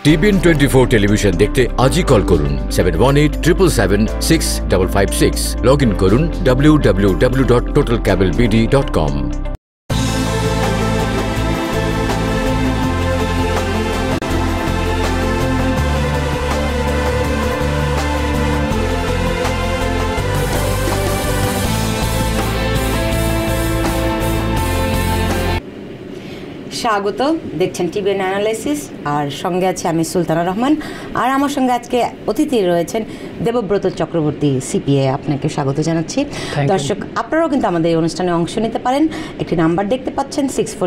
TBN 24 television দেখতে আজই call করুন 7187776556। লগ ইন করুন www.totalcablebd.com। স্বাগত, দেখছেন টিবিএন অ্যানালাইসিস, আর সঙ্গে আছে আমি সুলতানা রহমান, আর আমার সঙ্গে আজকে অতিথি রয়েছেন দেবব্রত চক্রবর্তী, সিপিএ। আপনাকে স্বাগত জানাচ্ছি। দর্শক, আপনারাও কিন্তু আমাদের এই অনুষ্ঠানে অংশ নিতে পারেন। একটি নাম্বার দেখতে পাচ্ছেন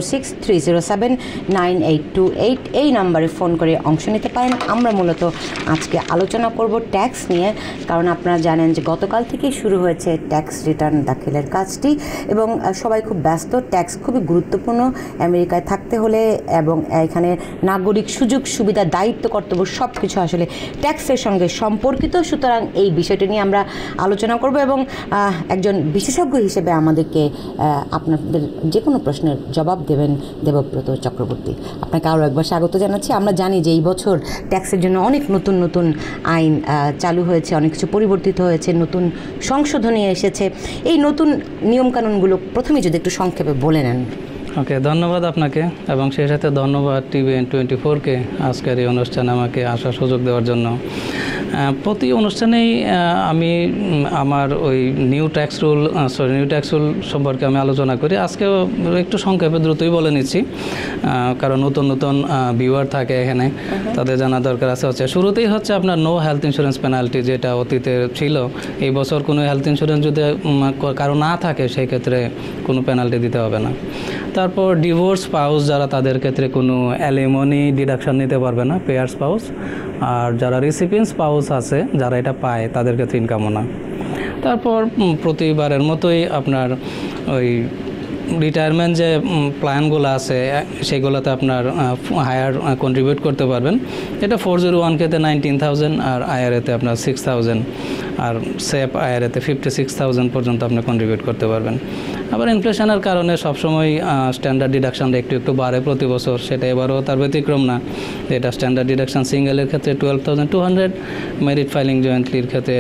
6463079828। এই নাম্বারে ফোন করে অংশ নিতে পারেন। আমরা মূলত আজকে আলোচনা করব ট্যাক্স নিয়ে, কারণ আপনারা জানেন যে গতকাল থেকেই শুরু হয়েছে ট্যাক্স রিটার্ন দাখিলের কাজটি, এবং সবাই খুব ব্যস্ত। ট্যাক্স খুবই গুরুত্বপূর্ণ আমেরিকায় থাকতে হলে, এবং এখানে নাগরিক সুযোগ সুবিধা, দায়িত্ব, কর্তব্য সব কিছু আসলে ট্যাক্সের সঙ্গে সম্পর্কিত। সুতরাং এই বিষয়টি নিয়ে আমরা আলোচনা করব, এবং একজন বিশেষজ্ঞ হিসেবে আমাদেরকে আপনাদের যে কোনো প্রশ্নের জবাব দেবেন দেবব্রত চক্রবর্তী। আপনাকে আরও একবার স্বাগত জানাচ্ছি। আমরা জানি যে এই বছর ট্যাক্সের জন্য অনেক নতুন নতুন আইন চালু হয়েছে, অনেক কিছু পরিবর্তিত হয়েছে, নতুন সংশোধনী এসেছে। এই নতুন নিয়মকানুনগুলো প্রথমে যদি একটু সংক্ষেপে বলে নেন। ওকে, ধন্যবাদ আপনাকে, এবং সেই সাথে ধন্যবাদ টিবিএন 24-কে আজকের এই অনুষ্ঠানে আমাকে আসার সুযোগ দেওয়ার জন্য। প্রতি অনুষ্ঠানেই আমি আমার ওই নিউ ট্যাক্স রুল সম্পর্কে আমি আলোচনা করি। আজকেও একটু সংক্ষেপে দ্রুতই বলে নিচ্ছি, কারণ নতুন নতুন ভিউয়ার থাকে এখানে, তাদের জানা দরকার আছে। শুরুতেই হচ্ছে আপনার নো হেলথ ইন্স্যুরেন্স পেনাল্টি, যেটা অতীতে ছিল। এই বছর কোনো হেলথ ইন্স্যুরেন্স যদি কারো না থাকে, সেই ক্ষেত্রে কোনো পেনাল্টি দিতে হবে না। তারপর ডিভোর্স স্পাউস যারা, তাদের ক্ষেত্রে কোনো অ্যালিমনি ডিডাকশন নিতে পারবে না, পেয়ার স্পাউস। আর যারা রিসিপিয়েন্ট স্পাউস আছে, যারা এটা পায়, তাদের ক্ষেত্রে ইনকামও না। তারপর প্রতিবারের মতোই আপনার ওই রিটায়ারমেন্ট যে প্ল্যানগুলো আছে, সেগুলোতে আপনার হায়ার কন্ট্রিবিউট করতে পারবেন। এটা 401K-তে 19,000, আর আইআরএতে আপনার 6,000, আর সেপ আইআরএতে 56,000 পর্যন্ত আপনি কন্ট্রিবিউট করতে পারবেন। আবার ইনফ্লেশনের কারণে সবসময় স্ট্যান্ডার্ড ডিডাকশনটা একটু একটু বাড়ে প্রতি বছর, সেটা এবারও তার ব্যতিক্রম না। এটা স্ট্যান্ডার্ড ডিডাকশন সিঙ্গেলের ক্ষেত্রে 12,200, মেরিট ফাইলিং জয়েন্টলির ক্ষেত্রে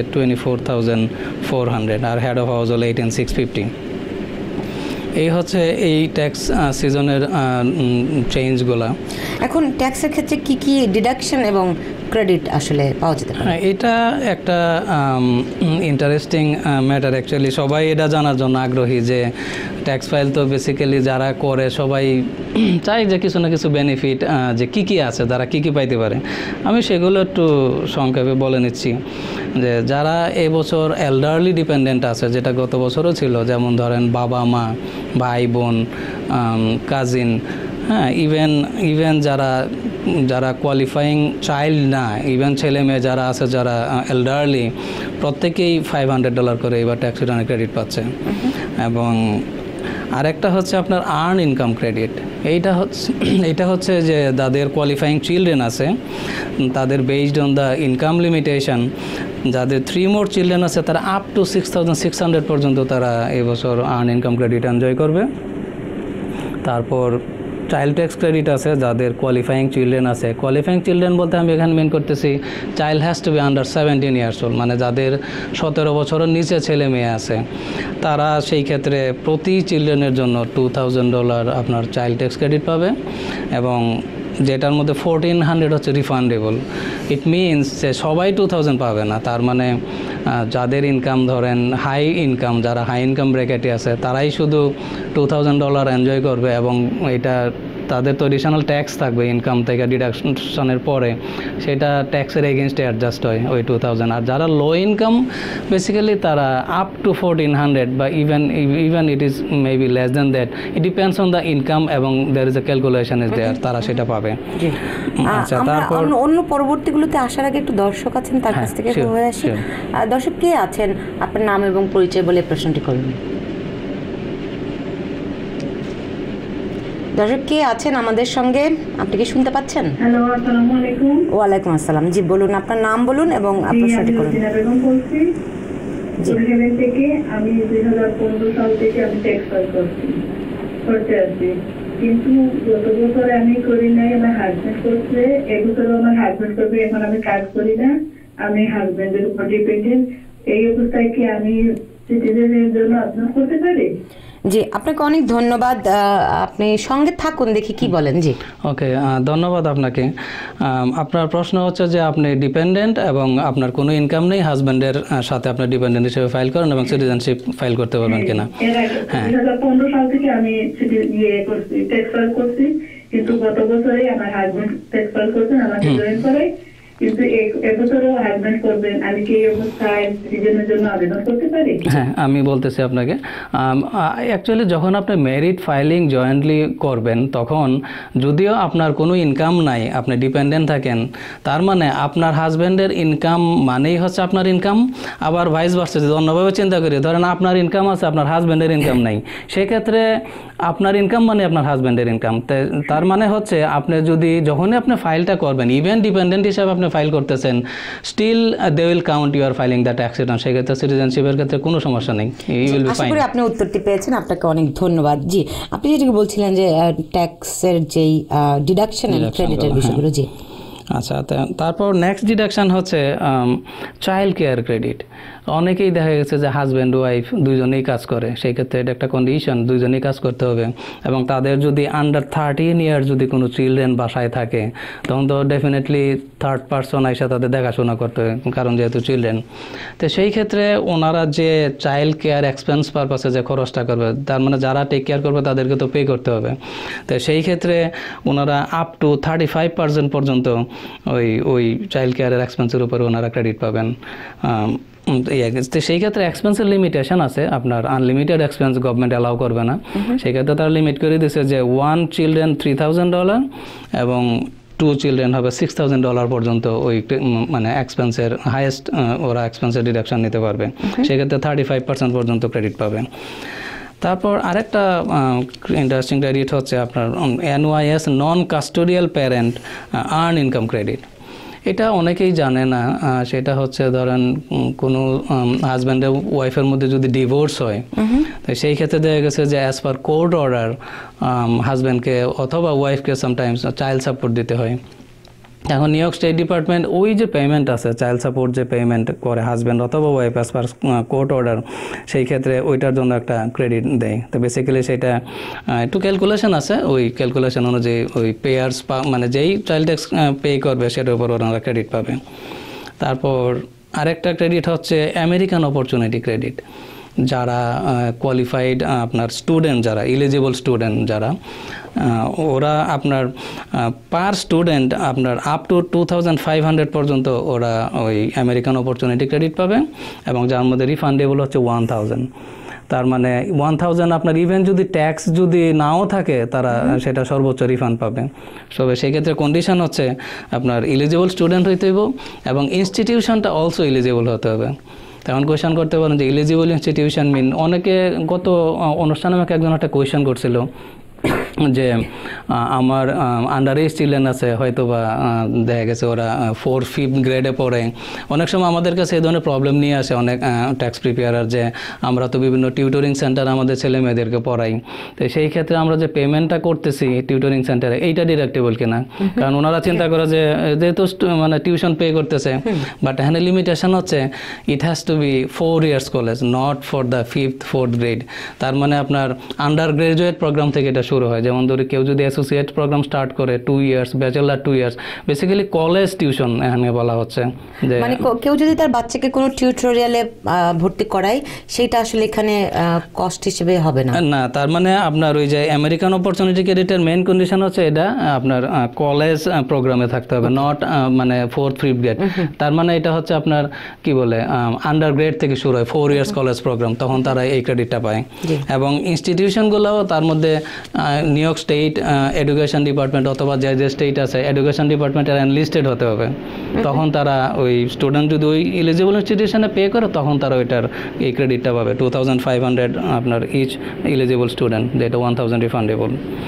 24,400, আর হেড অফ হাউস হলো 18,650। এই হচ্ছে এই ট্যাক্স সিজনের চেঞ্জগুলো। এখন ট্যাক্সের ক্ষেত্রে কি কি ডিডাকশন এবং ক্রেডিট আসলে পাওয়া যেতে পারে? এটা একটা ইন্টারেস্টিং ম্যাটার অ্যাকচুয়ালি। সবাই এটা জানার জন্য আগ্রহী যে ট্যাক্স ফাইল তো বেসিক্যালি যারা করে সবাই চাই যে কিছু না কিছু বেনিফিট, যে কী কী আছে, যারা কী কী পাইতে পারে। আমি সেগুলো একটু সংক্ষেপে বলে নিচ্ছি। যে যারা এবছর এল্ডারলি ডিপেন্ডেন্ট আছে, যেটা গত বছরও ছিল, যেমন ধরেন বাবা মা, ভাই বোন, কাজিন, হ্যাঁ, ইভেন যারা কোয়ালিফাইং চাইল্ড না, ইভেন ছেলে মেয়ে যারা আছে, যারা এল্ডারলি, প্রত্যেকেই $500 করে এবার ট্যাক্স রিটার্নে ক্রেডিট পাচ্ছে। এবং আরেকটা হচ্ছে আপনার আর্ন ইনকাম ক্রেডিট। এইটা হচ্ছে যে যাদের কোয়ালিফাইং চিলড্রেন আছে, তাদের based on the income limitation, যাদের 3 more চিলড্রেন আছে, তারা আপ টু 6,600 পর্যন্ত তারা এবছর আর্ন ইনকাম ক্রেডিট এনজয় করবে। তারপর চাইল্ড ট্যাক্স ক্রেডিট আছে যাদের কোয়ালিফাইং চিলড্রেন আছে। কোয়ালিফাইং চিলড্রেন বলতে আমি এখানে মেন করতেছি child has to be under 17 years old, মানে যাদের 17 বছরের নিচে ছেলে মেয়ে আছে, তারা সেই ক্ষেত্রে প্রতি চিলড্রেনের জন্য $2,000 আপনার চাইল্ড ট্যাক্স ক্রেডিট পাবে, এবং যেটার মধ্যে 1,400 হচ্ছে রিফান্ডেবল। ইট মিনস যে সবাই 2,000 পাবে না। তার মানে যাদের ইনকাম ধরেন হাই ইনকাম, যারা হাই ইনকাম ব্র্যাকেটে আছে, তারাই শুধু $2,000 এনজয় করবে, এবং এটা তাদের তো এডিশনাল ট্যাক্স থাকবে ইনকাম থেকে ডিডাকশনের পরে, সেটা ট্যাক্সের এগেনস্টে অ্যাডজাস্ট হয় ওই 2,000। আর যারা লো ইনকাম বেসিক্যালি, তারা আপ টু 1,400 বা even it is maybe less than that, it depends on the income, এবং there is a calculation is there, তারা সেটা পাবে। আচ্ছা, তারপর অন্য পরবর্তীগুলোতে আসার আগে একটু দর্শক আছেন, তার কাছ থেকে হয়ে আসি। দর্শক কে আছেন, আপনার নাম এবং পরিচয় বলে প্রশ্নটি করবেন। দর্শক কে আছেন আমাদের সঙ্গে, আপনি কি শুনতে পাচ্ছেন? হ্যালো, আসসালামু আলাইকুম। ওয়ালাইকুম আসসালাম। জি বলুন, আপনার নাম বলুন এবং প্রশ্নটি করুন। জি, থেকে আমি 2015 সাল থেকে আমি ট্যাক্স ফাইল করছি। কিন্তু গত বছর আমি করি নাই, আমার হাজবেন্ড করছে, এবছরও আমার হাজবেন্ড করবে। এখন আমি কাজ করি না, আমি হাজবেন্ডের উপর ডিপেন্ডেন্ট। এই অবস্থায় কি আমি সিটিজেনের জন্য আবেদন করতে পারি? জি, আপনাকে অনেক ধন্যবাদ। আপনি সঙ্গে থাকুন, দেখি কি বলেন। জি, ওকে, ধন্যবাদ আপনাকে। আপনার প্রশ্ন হচ্ছে যে আপনি ডিপেন্ডেন্ট এবং আপনার কোনো ইনকাম নেই, হাজব্যান্ডের সাথে আপনি ডিপেন্ডেন্ট হিসেবে ফাইল করেন এবং সিটিজেনশিপ ফাইল করতে পারবেন কিনা। এর আগে 2015 সাল থেকে আমি করছি, ট্যাক্স ফাইল করছি, কিন্তু গত বছরে আমার হাজবেন্ড ট্যাক্স ফাইল করছেন, আমাকে জয়েন করে, কিন্তু এবছরও হাজবেন্ড করবেন। আমি কি এই অবস্থায় সিটিজেনের জন্য আবেদন করতে পারি? হ্যাঁ, আমি বলতেছি আপনাকে। অ্যাকচুয়ালি যখন আপনি মেরিট ফাইলিং জয়েন্টলি করবেন, তখন যদিও আপনার কোনো ইনকাম নাই, আপনি ডিপেন্ডেন্ট থাকেন, তার মানে আপনার হাজব্যান্ডের ইনকাম মানেই হচ্ছে আপনার ইনকাম। আবার ভাইস ভার্সা, যদি অন্যভাবে চিন্তা করি, ধরেন আপনার ইনকাম আছে, আপনার হাজব্যান্ডের ইনকাম নাই, সেক্ষেত্রে আপনার ইনকাম মানে আপনার হাজব্যান্ডের ইনকাম। তার মানে হচ্ছে আপনি যদি যখনই আপনি ফাইলটা করবেন, ইভেন ডিপেন্ডেন্ট হিসাবে আপনি ফাইল করতেছেন, still they will count you are filing the tax return. সেক্ষেত্রে সিটিজেনশিপের ক্ষেত্রে কোনো সমস্যা নেই, ইউ উইল বি আশা ফাইন। করি আপনি উত্তরটি পেয়েছেন, আপনাকে অনেক ধন্যবাদ। জি, আপনি যেটাকে বলছিলেন যে ট্যাক্সের যেই ডিডাকশন এন্ড ক্রেডিটের বিষয়গুলো। জি, আচ্ছা, তারপর নেক্সট ডিডাকশান হচ্ছে চাইল্ড কেয়ার ক্রেডিট। অনেকেই দেখা গেছে যে হাজব্যান্ড ওয়াইফ দুইজনেই কাজ করে, সেই ক্ষেত্রে এটা একটা কন্ডিশন, দুইজনেই কাজ করতে হবে। এবং তাদের যদি আন্ডার 13 ইয়ার যদি কোনো চিলড্রেন বাসায় থাকে, তখন তো ডেফিনেটলি থার্ড পারসন এসে তাদের দেখাশোনা করতে হবে, কারণ যেহেতু চিলড্রেন। তো সেই ক্ষেত্রে ওনারা যে চাইল্ড কেয়ার এক্সপেন্স পারপাসে যে খরচটা করবে, তার মানে যারা টেক কেয়ার করবে তাদেরকে তো পে করতে হবে। তো সেই ক্ষেত্রে ওনারা আপ টু 35% পর্যন্ত ওই চাইল্ড কেয়ারের এক্সপেন্সের উপরে ওনারা ক্রেডিট পাবেন। তো সেই ক্ষেত্রে এক্সপেন্সের লিমিটেশন আছে, আপনার আনলিমিটেড এক্সপেন্স গভর্নমেন্ট অ্যালাউ করবে না। সেই ক্ষেত্রে তারা লিমিট করে দিয়েছে যে 1 চিলড্রেন $3,000 এবং 2 চিলড্রেন হবে $6,000 পর্যন্ত ওই মানে এক্সপেন্সের হাইয়েস্ট ওরা এক্সপেন্সের ডিডাকশন নিতে পারবে। সেক্ষেত্রে 35% পর্যন্ত ক্রেডিট পাবে। তারপর আরেকটা ইন্টারেস্টিং ক্রেডিট হচ্ছে আপনার NYS non custodial parent earn income credit. এটা অনেকেই জানে না। সেটা হচ্ছে ধরেন কোনো হাজব্যান্ডের ওয়াইফের মধ্যে যদি ডিভোর্স হয়, তো সেই ক্ষেত্রে দেখা গেছে যে অ্যাজ পার কোর্ট অর্ডার হাজব্যান্ডকে অথবা ওয়াইফকে সামটাইমস চাইল্ড সাপোর্ট দিতে হয়। এখন নিউ ইয়র্ক স্টেট ডিপার্টমেন্ট ওই যে পেমেন্ট আছে, চাইল্ড সাপোর্ট যে পেমেন্ট করে হাজব্যান্ড অথবা wife as per court order, সেই ক্ষেত্রে ওইটার জন্য একটা ক্রেডিট দেয়। তো বেসিক্যালি সেটা একটু ক্যালকুলেশন আছে, ওই ক্যালকুলেশন অনুযায়ী ওই পেয়ার্স মানে যেই চাইল্ড ট্যাক্স পে করবে সেটার উপর ওনারা ক্রেডিট পাবে। তারপর আরেকটা ক্রেডিট হচ্ছে আমেরিকান অপরচুনিটি ক্রেডিট। যারা কোয়ালিফাইড আপনার স্টুডেন্ট, যারা এলিজিবল স্টুডেন্ট যারা, ওরা আপনার পার স্টুডেন্ট আপনার আপ টু 2,500 পর্যন্ত ওরা ওই আমেরিকান অপরচুনিটি ক্রেডিট পাবে, এবং যার মধ্যে রিফান্ডেবল হচ্ছে 1,000। তার মানে 1,000 আপনার ইভেন যদি ট্যাক্স যদি নাও থাকে, তারা সেটা সর্বোচ্চ রিফান্ড পাবে। তবে সেক্ষেত্রে কন্ডিশন হচ্ছে আপনার এলিজিবল স্টুডেন্ট হইতে হবে এবং ইনস্টিটিউশনটা অলসো এলিজিবল হতে হবে। তেমন কোয়েশ্চেন করতে পারেন যে এলিজিবল ইনস্টিটিউশন মিন, অনেকে গত অনুষ্ঠানে আমাকে একজন একটা কোয়েশ্চেন করছিল যে আমার আন্ডার এজ চিলড্রেন আছে, হয়তো বা দেখা গেছে ওরা 4th-5th গ্রেডে পড়ে। অনেক সময় আমাদের কাছে এই ধরনের প্রবলেম নিয়ে আসে অনেক ট্যাক্স প্রিপেয়ারার, যে আমরা তো বিভিন্ন টিউটরিং সেন্টার আমাদের ছেলে মেয়েদেরকে পড়াই, তো সেই ক্ষেত্রে আমরা যে পেমেন্টটা করতেছি টিউটরিং সেন্টারে, এইটা ডিডাক্টেবল কিনা। কারণ ওনারা চিন্তা করে যে যেহেতু মানে টিউশন পে করতেছে, বাট এখানে লিমিটেশন হচ্ছে it has to be 4 years college, not for the 5th-4th grade. তার মানে আপনার আন্ডার গ্রাজুয়েট প্রোগ্রাম থেকে এটা শুরু হয়। যেমন ধরে কেউ যদি অ্যাসোসিয়েট প্রোগ্রাম স্টার্ট করে 2 years, bachelor 2 years, basically college tuition এখানে বলা হচ্ছে। যে মানে কেউ যদি তার বাচ্চাকে কোনো টিউটোরিয়ালে ভর্তি করায়, সেটা আসলে এখানে কস্ট হিসেবে হবে না। না, তার মানে আপনার ওই যে আমেরিকান অপরচুনিটি ক্রেডিটের মেইন কন্ডিশন হচ্ছে এটা আপনার কলেজ প্রোগ্রামে থাকতে হবে, নট মানে 4th-5th গ্রেড। তার মানে এটা হচ্ছে আপনার কি বলে আন্ডার গ্রেড থেকে শুরু হয়, 4 years কলেজ প্রোগ্রাম, তখন তারা এই ক্রেডিটটা পায়। এবং ইনস্টিটিউশনগুলোও তার মধ্যে New York State Education Department অথবা যে যে স্টেট আছে এডুকেশন ডিপার্টমেন্টের এনলিস্টেড হতে হবে, তখন তারা ওই স্টুডেন্ট যদি ওই এলিজিবল ইনস্টিটিউশনে পে করে, তখন তারা ওইটার এই ক্রেডিটটা পাবে 2,500 আপনার ইচ এলিজিবল স্টুডেন্ট, যেটা 1,000 রিফান্ডেবল।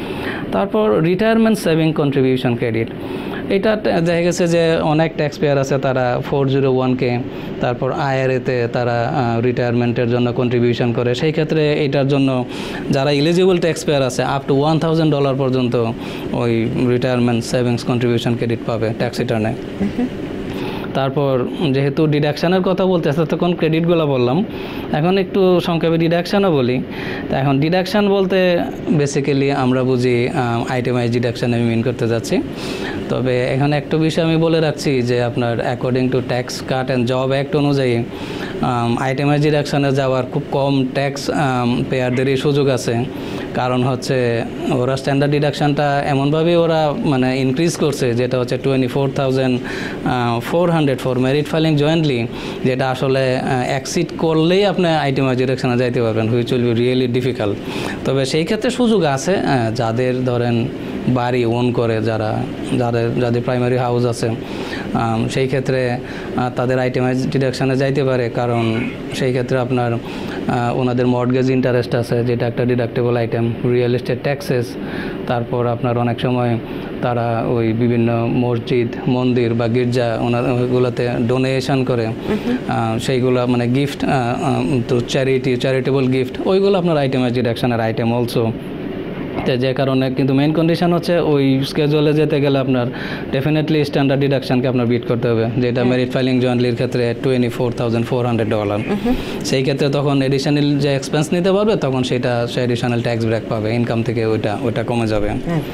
তারপর রিটায়ারমেন্ট সেভিং কন্ট্রিবিউশন ক্রেডিট, এটা দেখা গেছে যে অনেক ট্যাক্স পেয়ার আছে তারা 401k তারপর IRA-তে তারা রিটায়ারমেন্টের জন্য কন্ট্রিবিউশন করে। সেই ক্ষেত্রে এটার জন্য যারা এলিজিবল ট্যাক্স পেয়ার আছে আপ টু $1000 পর্যন্ত ওই রিটায়ারমেন্ট সেভিংস কন্ট্রিবিউশন ক্রেডিট পাবে ট্যাক্স রিটার্নে। তারপর যেহেতু ডিডাকশানের কথা বলতে তখন ক্রেডিটগুলো বললাম, এখন একটু সংক্ষেপে ডিডাকশানও বলি। তো এখন ডিডাকশান বলতে বেসিক্যালি আমরা বুঝি আইটেমাইজ ডিডাকশান আমি মিন করতে যাচ্ছি। তবে এখানে একটা বিষয় আমি বলে রাখছি যে আপনার according to tax cut and job act অনুযায়ী আইটেমাইজ ডিডাকশানে যাওয়ার খুব কম ট্যাক্স পেয়ারদেরই সুযোগ আছে। কারণ হচ্ছে ওরা স্ট্যান্ডার্ড ডিডাকশানটা এমনভাবে ওরা মানে ইনক্রিজ করছে যেটা হচ্ছে 24,400 ফর মেরিট ফাইলিং জয়েন্টলি, যেটা আসলে অ্যাক্সিড করলেই আপনি আইটেমাইজ ডিডাকশানে যাইতে পারবেন, which will be really difficult. তবে সেই ক্ষেত্রে সুযোগ আছে যাদের ধরেন বাড়ি ওন করে, যাদের প্রাইমারি হাউস আছে, সেই ক্ষেত্রে তাদের আইটেমাইজ ডিডাকশানে যাইতে পারে। কারণ সেই ক্ষেত্রে আপনার ওনাদের মর্টগেজ ইন্টারেস্ট আছে যেটা একটা deductible item, real estate taxes, তারপর আপনার অনেক সময় তারা ওই বিভিন্ন মসজিদ মন্দির বা গির্জা ওগুলোতে ডোনেশন করে, সেইগুলো মানে গিফট তো চ্যারিটেবল গিফট, ওইগুলো আপনার আইটেমাইজ ডিডাকশানের আইটেম অলসো। যে কারণে কিন্তু মেইন কন্ডিশন হচ্ছে ওই স্কেজুয়ালে যেতে গেলে আপনার ডেফিনেটলি স্ট্যান্ডার্ড ডিডাকশানকে আপনার বিট করতে হবে, যেটা মেরিট ফাইলিং জয়েন্টলির ক্ষেত্রে $24,400। সেই ক্ষেত্রে তখন এডিশনাল যে এক্সপেন্স নিতে পারবে তখন সেটা সে এডিশনাল ট্যাক্স ব্রেক পাবে, ইনকাম থেকে ওইটা কমে যাবে।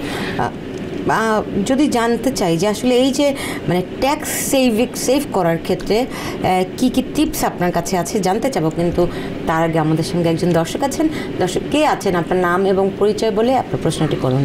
যদি জানতে চাই যে আসলে এই যে মানে ট্যাক্স সেভ করার ক্ষেত্রে কি কি টিপস আপনার কাছে আছে জানতে চাবো, কিন্তু তার আগে আমাদের সঙ্গে একজন দর্শক আছেন। দর্শক কে আছেন, আপনার নাম এবং পরিচয় বলে আপনার প্রশ্নটি করুন।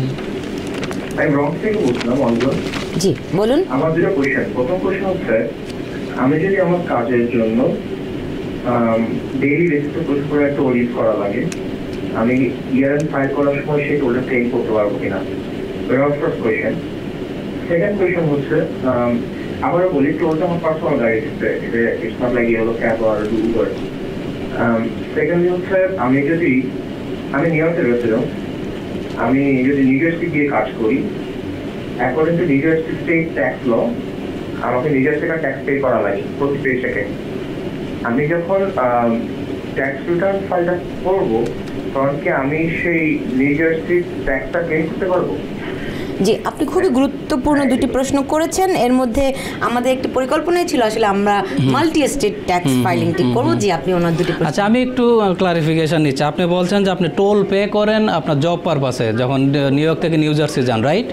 জি বলুন। আমার দুটো কোয়েশ্চেন। প্রথম কোয়েশ্চেন হচ্ছে, আমি যদি আমার কাজের জন্য ডেইলি বেসিসে প্রচুর করে একটা অডিট করা লাগে, আমি ইয়ার এন্ড ফাইল করার সময় সেই টোলটা ক্লেম করতে পারবো কিনা? First question. সেকেন্ড কোয়েশ্চেন হচ্ছে, আবারও বলি, টোলটা আমার পার্সোনাল গাড়ি, it's not like yellow cab আর উবার। সেকেন্ডলি হচ্ছে, আমি নিউ ইয়র্কে রয়েছিলাম, আমি যদি নিউ জার্সি গিয়ে কাজ করি, according to New Jersey state tax law আমাকে নিউ জার্সি ট্যাক্স পে করা লাগে প্রতি পে চেকে। আমি যখন ট্যাক্স রিটার্ন ফাইলটা করবো তখন কি আমি সেই নিউ জার্সি ট্যাক্সটা ক্লেম করতে পারবো? জি, আপনি খুবই গুরুত্বপূর্ণ দুটি প্রশ্ন করেছেন। এর মধ্যে আমাদের একটি পরিকল্পনাই ছিল আসলে আমরা মাল্টি স্টেট ট্যাক্স ফাইলিংটি করব। জি, আপনি ওনার দুটি প্রশ্ন। আচ্ছা, আমি একটু ক্লারিফিকেশন নিচ্ছি। আপনি বলছেন যে আপনি টোল পে করেন আপনার জব পারপাসে যখন নিউ ইয়র্ক থেকে নিউ জার্সি যান, রাইট?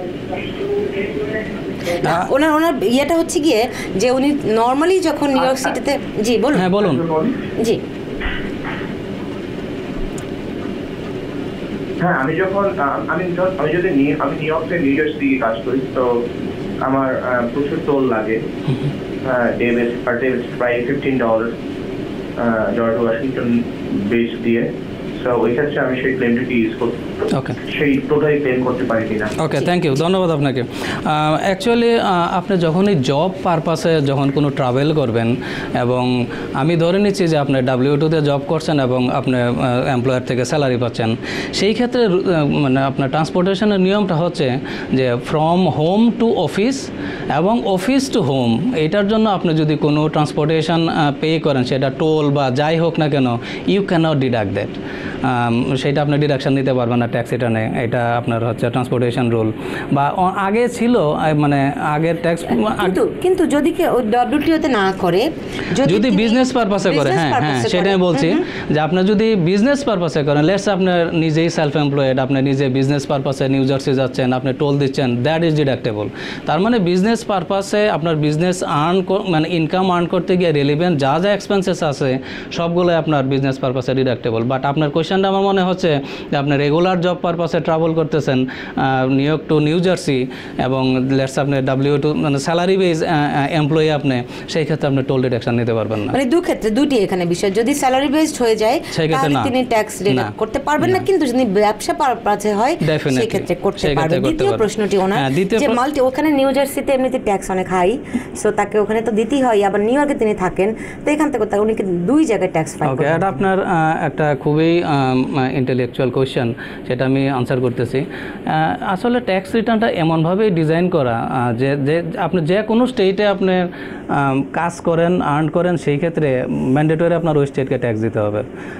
ওনার ইয়েটা হচ্ছে গিয়ে যে উনি নর্মালি যখন নিউ ইয়র্ক সিটিতে, জি বলুন। হ্যাঁ বলুন। জি হ্যাঁ, আমি যদি নিউ ইয়র্ক থেকে নিউ জার্সি কাজ করি তো আমার প্রচুর টোল লাগে, ডে বেসিস পার ডে প্রায় $15 জর্জ ওয়াশিংটন বেস দিয়ে। সো ওই ক্ষেত্রে আমি সেই ক্লেমটাকে ইউজ করতে, ওকে, সেই টোটালি ক্লেম করতে পারি কিনা? ওকে, থ্যাংক ইউ, ধন্যবাদ আপনাকে। অ্যাকচুয়ালি আপনি যখনই জব পারপাসে যখন কোনো ট্রাভেল করবেন, এবং আমি ধরে নিচ্ছি যে আপনি W2-তে জব করছেন এবং আপনি এমপ্লয়ার থেকে স্যালারি পাচ্ছেন, সেই ক্ষেত্রে মানে আপনার ট্রান্সপোর্টেশনের নিয়মটা হচ্ছে যে ফ্রম হোম টু অফিস এবং অফিস টু হোম, এইটার জন্য আপনি যদি কোনো ট্রান্সপোর্টেশন পে করেন, সেটা টোল বা যাই হোক না কেন, ইউ ক্যানট ডিডাক্ট দ্যাট। সেটা আপনি ডিডাকশান নিতে পারবেন না ট্যাক্স রিটার্নে, এটা আপনার হচ্ছে ট্রান্সপোর্টেশন রুল। বা আগে ছিল মানে আগের ট্যাক্স, কিন্তু যদি WTO-তে না করে, যদি বিজনেস পারপাসে করে, হ্যাঁ সেটা আমি বলছি যে আপনি যদি বিজনেস পারপাসে করেন, লেটস আপনার নিজেই সেলফ এমপ্লয়েড, আপনি নিজে বিজনেস পারপাসে নিউ জার্সি যাচ্ছেন, আপনি টোল দিচ্ছেন, দ্যাট ইজ ডিডাক্টেবল। তার মানে বিজনেস পারপাসে আপনার বিজনেস মানে ইনকাম আর্ন করতে গিয়ে রিলিভেন্ট যা এক্সপেন্সেস আছে সবগুলো আপনার বিজনেস পারপাসে ডিডাক্টেবল। বাট আপনার কোয়েশ্চেনটা আমার মনে হচ্ছে যে আপনি রেগুলার জব পারপাসে ট্রাভেল করতেছেন New York to New Jersey, এবং লেটস আপনি W2 মানে স্যালারি বেজ এমপ্লয়ি, আপনি সেই ক্ষেত্রে আপনি টোল ডিডাকশন নিতে পারবেন না। মানে দুটি এখানে বিষয়, যদি স্যালারি বেসড হয়ে যায় তাহলে তিনি ট্যাক্স ডিডাক্ট করতে পারবেন না, কিন্তু যদি ব্যবসা পারপাসে হয় সেই ক্ষেত্রে করতে পারবেন। দ্বিতীয় প্রশ্নটি ওনার যে মাল্টি, ওখানে নিউ জার্সিতে এমনিতে ট্যাক্স অনেক হাই, সো তাকে ওখানে তো দিতেই হয়, আবার নিউ ইয়র্কে তিনি থাকেন, তো এখান থেকে উনি দুই জায়গায় ট্যাক্স ফাইল করেন। এটা আপনার একটা খুবই ইন্টেলেকচুয়াল কোয়েশ্চেন, সেটা আমি আনসার করতেছি। আসলে ট্যাক্স রিটার্নটা এমনভাবেই ডিজাইন করা যে যে আপনি যে কোনো স্টেটে আপনি কাজ করেন, আর্ন করেন, সেই ক্ষেত্রে ম্যান্ডেটরি আপনার ওই স্টেটকে ট্যাক্স দিতে হবে।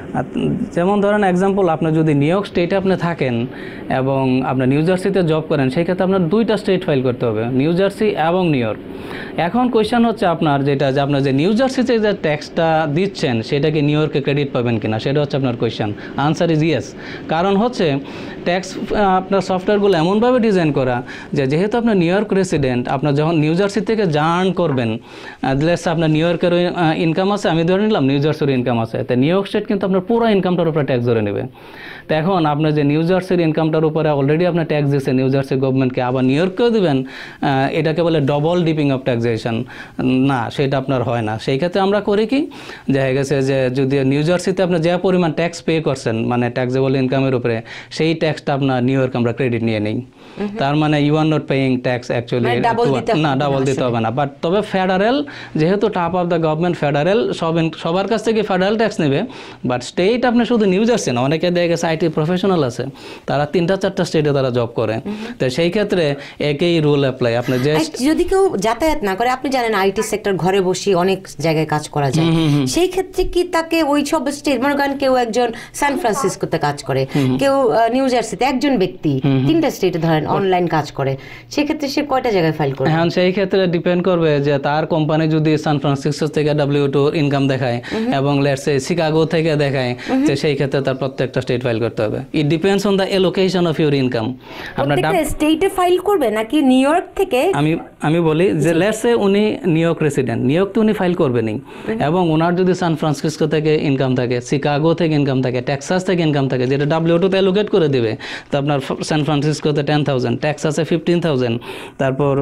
যেমন ধরেন এক্সাম্পল, আপনি যদি নিউ ইয়র্ক স্টেটে আপনি থাকেন এবং আপনি নিউ জার্সিতে জব করেন, সেই ক্ষেত্রে আপনার 2টা স্টেট ফাইল করতে হবে, নিউ জার্সি এবং নিউ ইয়র্ক। এখন কোয়েশ্চেন হচ্ছে আপনার যেটা, যে আপনার যে নিউ জার্সিতে যে ট্যাক্সটা দিচ্ছেন সেটা কি নিউ ইয়র্কে ক্রেডিট পাবেন কিনা, সেটা হচ্ছে আপনার কোয়েশ্চেন। Answer is yes. কারণ হচ্ছে ট্যাক্স আপনার সফটওয়্যারগুলো এমনভাবে ডিজাইন করা যে যেহেতু আপনার নিউ ইয়র্ক রেসিডেন্ট, আপনার যখন নিউ জার্সি থেকে যা আর্ন করবেন, লেটস আপনার নিউ ইয়র্কের ইনকাম আছে, আমি ধরে নিলাম নিউ জার্সির ইনকাম আছে, তো নিউ ইয়র্ক স্টেট কিন্তু আপনার পুরো ইনকামটার উপরে ট্যাক্স ধরে নেবে। তো এখন আপনার যে নিউ জার্সির ইনকামটার উপরে অলরেডি আপনার ট্যাক্স দিচ্ছে নিউ জার্সি গভর্নমেন্টকে, আবার নিউ ইয়র্ককেও দেবেন, এটাকে বলে ডবল ডিপিং অফ ট্যাক্সেশন। না, সেটা আপনার হয় না। সেই ক্ষেত্রে আমরা করি কি, দেখা গেছে যে যদি নিউ জার্সিতে আপনি যে পরিমাণ ট্যাক্স পে করছেন মানে ট্যাক্সেবল ইনকামের উপরে, সেই ট্যাক্সটা আপনার নিউ ইয়র্ক আমরা ক্রেডিট নিয়ে নিই। তার মানে you are not paying tax actually, না ডাবল দিতে হবে না। বাট তবে ফেডারেল, যেহেতু top of the government, federal সবার কাছ থেকে ফেডারেল ট্যাক্স নেবে। বাট স্টেট আপনি শুধু নিউ জার্সি না, অনেকে দেখা গেছে আইটি প্রফেশনাল আছে, তারা 3টা-4টা স্টেটে তারা জব করে, তো সেই ক্ষেত্রে একই রুল অ্যাপ্লাই। আপনি যে যদি কেউ যাতায়াত না করে, আপনি জানেন আইটি সেক্টর ঘরে বসে অনেক জায়গায় কাজ করা যায়, সেই ক্ষেত্রে কি তাকে ওই সব স্টেট, মনে করেন কেউ একজন সান ফ্রান্সিসকোতে কাজ করে, কেউ নিউ জার্সিতে, একজন ব্যক্তি 3টা স্টেটে ধরেন অনলাইন কাজ করে, সেই ক্ষেত্রে সে কয়টা জায়গায় ফাইল করবে? হ্যাঁ, সেই ক্ষেত্রে ডিপেন্ড করবে যে তার কোম্পানি যদি সান ফ্রান্সিসকো থেকে W2 ইনকাম দেখায় এবং লেটস সে শিকাগো থেকে দেখায়, তো সেই ক্ষেত্রে তার প্রত্যেকটা স্টেট ফাইল করতে হবে। It depends on the allocation of your income. আপনার স্টেটে ফাইল করবে নাকি নিউ ইয়র্ক থেকে? আমি বলি যে লেটস সে উনি New York resident, New York তো উনি ফাইল করবেনই, এবং ওনার যদি সান ফ্রান্সিসকো থেকে ইনকাম থাকে, শিকাগো থেকে ইনকাম থাকে, টেক্সাস থেকে ইনকাম থাকে, যেটা W2 তে অ্যালোকেট করে দেবে, তো আপনার সান ফ্রান্সিসকোতে 10,000, টেক্সাসে 15,000, তারপর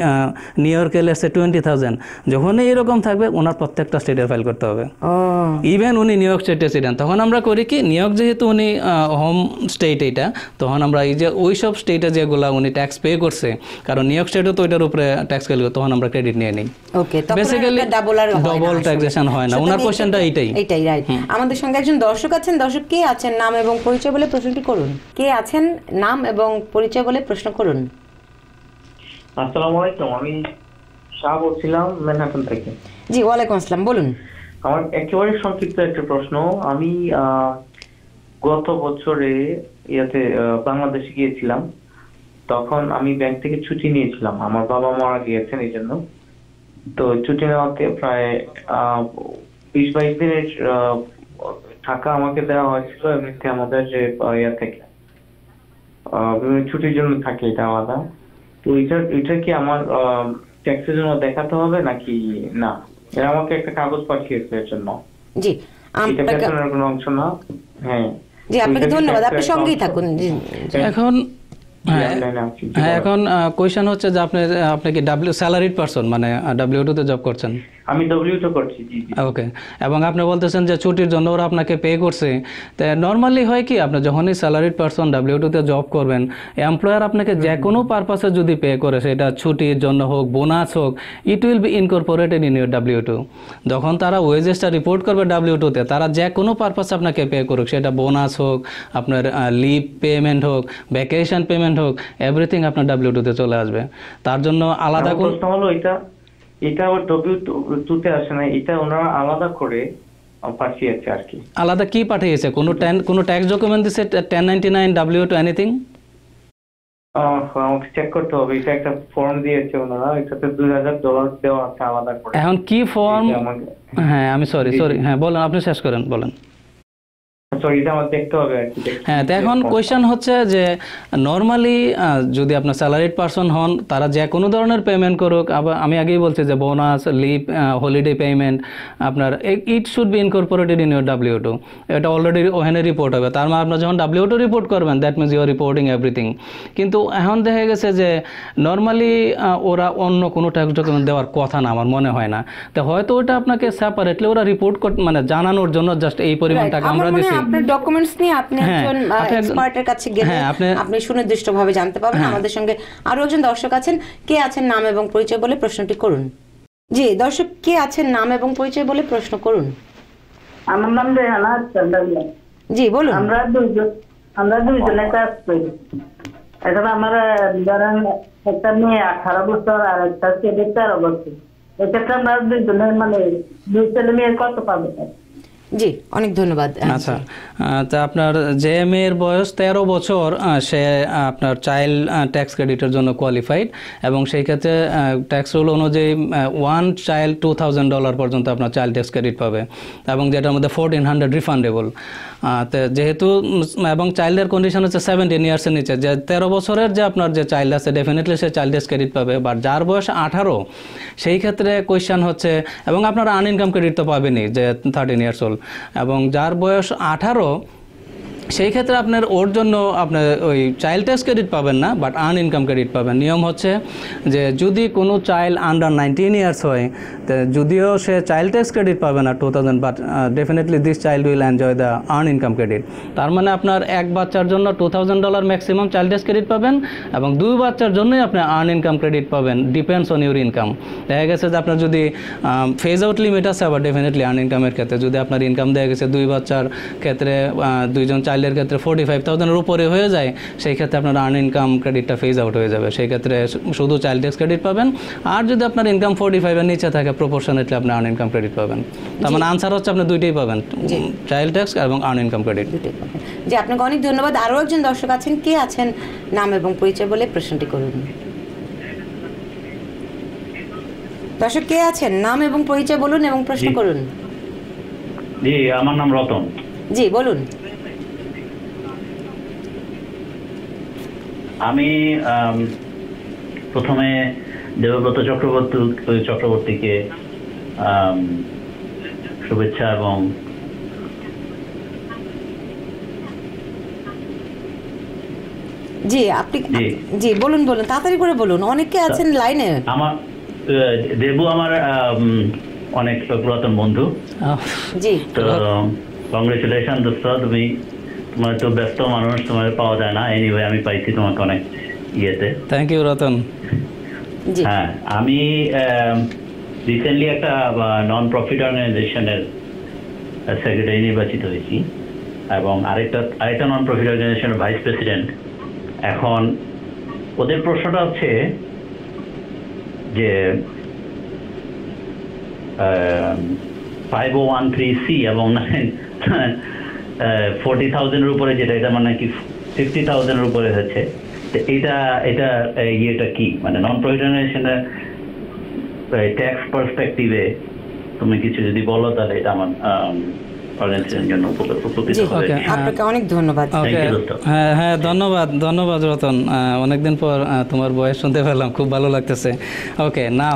নিউ ইয়র্কে লেটস সে 20,000। যখনই এরকম থাকবে ওনার প্রত্যেকটা স্টেটের ফাইল করতে হবে, ইভেন উনি নিউ ইয়র্ক স্টেট রেসিডেন্ট। তখন আমরা করি কি, নিউ ইয়র্ক যেহেতু উনি হোম স্টেট এইটা, তখন আমরা এই যে ওই সব স্টেটে যেগুলো উনি ট্যাক্স পে করছে, কারণ নিউ ইয়র্ক স্টেটও তো ওইটার উপরে ট্যাক্স ক্যালকুলেট, তখন আমরা ক্রেডিট নিয়ে নিই। ওকে, বেসিক্যালি ডবল ট্যাক্সেশন হয় না। ওনার কোশ্চেনটা এইটাই রাইট। আমাদের সঙ্গে একজন দর্শক আছেন। দর্শক, কে আছেন? নাম এবং পরিচয় বলে প্রশ্নটি করুন। কে আছেন? নাম এবং পরিচয় বলে প্রশ্ন করুন। আসসালামু আলাইকুম, আমি শাহ বলছিলাম ম্যানহাটন থেকে। জি, ওয়ালাইকুম আসসালাম, বলুন। আমার একেবারে সংক্ষিপ্ত একটা প্রশ্ন। আমি গত বছরে বাংলাদেশে গিয়েছিলাম, তখন আমি ব্যাংক থেকে ছুটি নিয়েছিলাম, আমার বাবা মারা গিয়েছেন এই জন্য। তো ছুটি নেওয়াতে প্রায় 20-22 দিনের টাকা আমাকে দেওয়া হয়েছিল। এমনিতে আমাদের যে থেকে ছুটির জন্য থাকে, এটা আলাদা। তো এটা কি আমার ট্যাক্সের জন্য দেখাতে হবে নাকি না? এরা আমাকে একটা কাগজ পাঠিয়েছে এর জন্য। জি, এটা বেতনের কোনো অংশ না। হ্যাঁ জি, আপনাকে ধন্যবাদ, আপনি সঙ্গেই থাকুন। এখন এখন কোয়েশ্চেন হচ্ছে যে আপনি কি স্যালারিড পারসন, মানে W2 তে জব করছেন? আমি W2 করছি। জি। ওকে, এবং আপনি বলতেছেন যে ছুটির জন্য ওরা আপনাকে পে করছে। তো নর্মালি হয় কি, আপনি যখনই স্যালারিড পারসন W2 তে জব করবেন, এমপ্লয়ার আপনাকে যে কোনো পারপাসে যদি পে করে, সেটা ছুটির জন্য হোক, বোনাস হোক, it will be incorporated in your W2। যখন তারা ওয়েজেসটা রিপোর্ট করবে W2 তে, তারা যে কোনো পারপাসে আপনাকে পে করুক, সেটা বোনাস হোক, আপনার লিভ পেমেন্ট হোক, ভ্যাকেশন পেমেন্ট হোক, এভরিথিং আপনার W2 তে চলে আসবে। তার জন্য আলাদা কোনো প্রশ্ন হলো, এটা আবার W2 তে আসে না, এটা ওনারা আলাদা করে পাঠিয়েছে আর কি। আলাদা কি পাঠিয়েছে? কোনো ট্যাক্স ডকুমেন্ট দিছে 1099 W2 এনিথিং? আমাকে চেক করতে হবে। এটা একটা ফর্ম দিয়েছে ওনারা, এটাতে $2,000 দেওয়া আছে আলাদা করে। এখন কি ফর্ম? হ্যাঁ, আমি সরি, হ্যাঁ বলেন, আপনি শেষ করেন, বলেন। হ্যাঁ, তো এখন কোয়েশ্চেন হচ্ছে যে নর্মালি যদি আপনার স্যালারিড পারসন হন, তারা যে কোনো ধরনের পেমেন্ট করুক, আবার আমি আগেই বলছি যে বোনাস, লিভ, হলিডে পেমেন্ট, আপনার it should be incorporated in your W2। এটা অলরেডি ওখানে রিপোর্ট হবে। তার মানে আপনার যখন W2 রিপোর্ট করবেন, that means you are reporting everything. কিন্তু এখন দেখা গেছে যে নর্মালি ওরা অন্য কোনো ট্যাক্স ডকুমেন্ট দেওয়ার কথা না, আমার মনে হয় না। তো হয়তো ওটা আপনাকে সেপারেটলি ওরা রিপোর্ট মানে জানানোর জন্য জাস্ট এই পরিমাণ টাকা আমরা দিচ্ছি। আপনার ডকুমেন্টস নিয়ে আপনি একজন এক্সপার্টের কাছে গেলে আপনি সুনির্দিষ্টভাবে জানতে পারবেন। আমাদের সঙ্গে আরো একজন দর্শক আছেন। কে আছেন? নাম এবং পরিচয় বলে প্রশ্নটি করুন। জি, দর্শক, কে আছেন? নাম এবং পরিচয় বলে প্রশ্ন করুন। আমার নাম রেহানা। জি বলুন। আমরা দুইজনে কাজ করি। এখন আমার ধরেন একটা মেয়ে 18 বছর আর একটা ছেলে 13 বছর। এক্ষেত্রে আমরা দুইজনে মানে দুই ছেলে মেয়ে কত পাবো? জি অনেক ধন্যবাদ। আচ্ছা, তা আপনার যে মেয়ের বয়স 13 বছর সে আপনার চাইল্ড ট্যাক্স ক্রেডিটের জন্য কোয়ালিফাইড, এবং সেই ক্ষেত্রে ট্যাক্স রুল অনুযায়ী ওয়ান চাইল্ড $2000 পর্যন্ত আপনার চাইল্ড ট্যাক্স ক্রেডিট পাবে, এবং যেটার মধ্যে 1400 রিফান্ডেবল। তো যেহেতু এবং চাইল্ডের কন্ডিশন হচ্ছে 17 ইয়ার্সের নিচে, যে 13 বছরের যে আপনার যে চাইল্ড আছে ডেফিনেটলি সে চাইল্ড ট্যাক্স ক্রেডিট পাবে। বাট যার বয়স 18 সেই ক্ষেত্রে কোয়েশ্চেন হচ্ছে, এবং আপনার আনইনকাম ক্রেডিট তো পাবেনই যে 13 ইয়ার্স ওল্ড, এবং যার বয়স 18 সেই ক্ষেত্রে আপনার ওর জন্য আপনার ওই চাইল্ড ট্যাক্স ক্রেডিট পাবেন না, বাট আর্ন ইনকাম ক্রেডিট পাবেন। নিয়ম হচ্ছে যে যদি কোনো চাইল্ড আন্ডার 19 ইয়ার্স হয়, তো যদিও সে চাইল্ড ট্যাক্স ক্রেডিট পাবে না 2000, but definitely this child will enjoy the earn income credit. তার মানে আপনার এক বাচ্চার জন্য $2000 ম্যাক্সিমাম চাইল্ড ট্যাক্স ক্রেডিট পাবেন, এবং 2 বাচ্চার জন্যই আপনি আর্ন ইনকাম ক্রেডিট পাবেন, ডিপেন্ডস অন ইউর ইনকাম। দেখা গেছে যে আপনার যদি ফেজ আউট লিমিট আছে, আবার ডেফিনেটলি আর্ন ইনকামের ক্ষেত্রে যদি আপনার ইনকাম দেখা গেছে 2 বাচ্চার ক্ষেত্রে, 2জন চাইল্ডের ক্ষেত্রে 45,000-এর উপরে হয়ে যায়, সেই ক্ষেত্রে আপনার আর্ন ইনকাম ক্রেডিটটা ফেজ আউট হয়ে যাবে। সেই ক্ষেত্রে শুধু চাইল্ড ট্যাক্স ক্রেডিট পাবেন, আর যদি আপনার ইনকাম 45-এর নিচে থাকে প্রপোর্শনেটলি আপনি আর্ন ইনকাম ক্রেডিট পাবেন। তার মানে আনসার হচ্ছে আপনি দুইটাই পাবেন, চাইল্ড ট্যাক্স এবং আর্ন ইনকাম ক্রেডিট। জি আপনাকে অনেক ধন্যবাদ। আরও একজন দর্শক আছেন, কে আছেন নাম এবং পরিচয় বলে প্রশ্নটি করুন। দর্শক কে আছেন, নাম এবং পরিচয় বলুন এবং প্রশ্ন করুন। জি আমার নাম রতন। জি বলুন। আমি প্রথমে দেবব্রত চক্রবর্তীকে শুভেচ্ছা এবং জি আপনি জি বলুন তাড়াতাড়ি করে বলুন, অনেকে আছেন লাইনে। আমার দেবু আমার অনেক পুরাতন বন্ধু। জি তো কংগ্রেচুলেশন দোস্ত, তুমি তোমার তো ব্যস্ত মানুষ, তোমার পাওয়া যায় না। এনিওয়ে আমি পাইছি তোমাকে অনেক ইয়েতে। Thank you Ratan. হ্যাঁ, আমি রিসেন্টলি একটা নন প্রফিট অর্গানাইজেশনের সেক্রেটারি নির্বাচিত হয়েছি, এবং আরেকটা নন প্রফিট অর্গানাইজেশনের ভাইস প্রেসিডেন্ট। এখন ওদের প্রশ্নটা হচ্ছে যে 5013C এবং 40,000-এর উপরে যেটা, এটা মানে কি 50,000-এর উপরে হচ্ছে। এটা ইয়েটা কি, মানে নন প্রফিট অর্গানাইজেশনের ট্যাক্স পার্সপেক্টিভে তুমি কিছু যদি বলো, তাহলে এটা আমার অর্গানাইজেশনের জন্য উপকৃত হবে। আপনাকে অনেক ধন্যবাদ। হ্যাঁ ধন্যবাদ রতন, অনেকদিন পর তোমার ভয়েস শুনতে পেলাম, খুব ভালো লাগতেছে। ওকে, নাও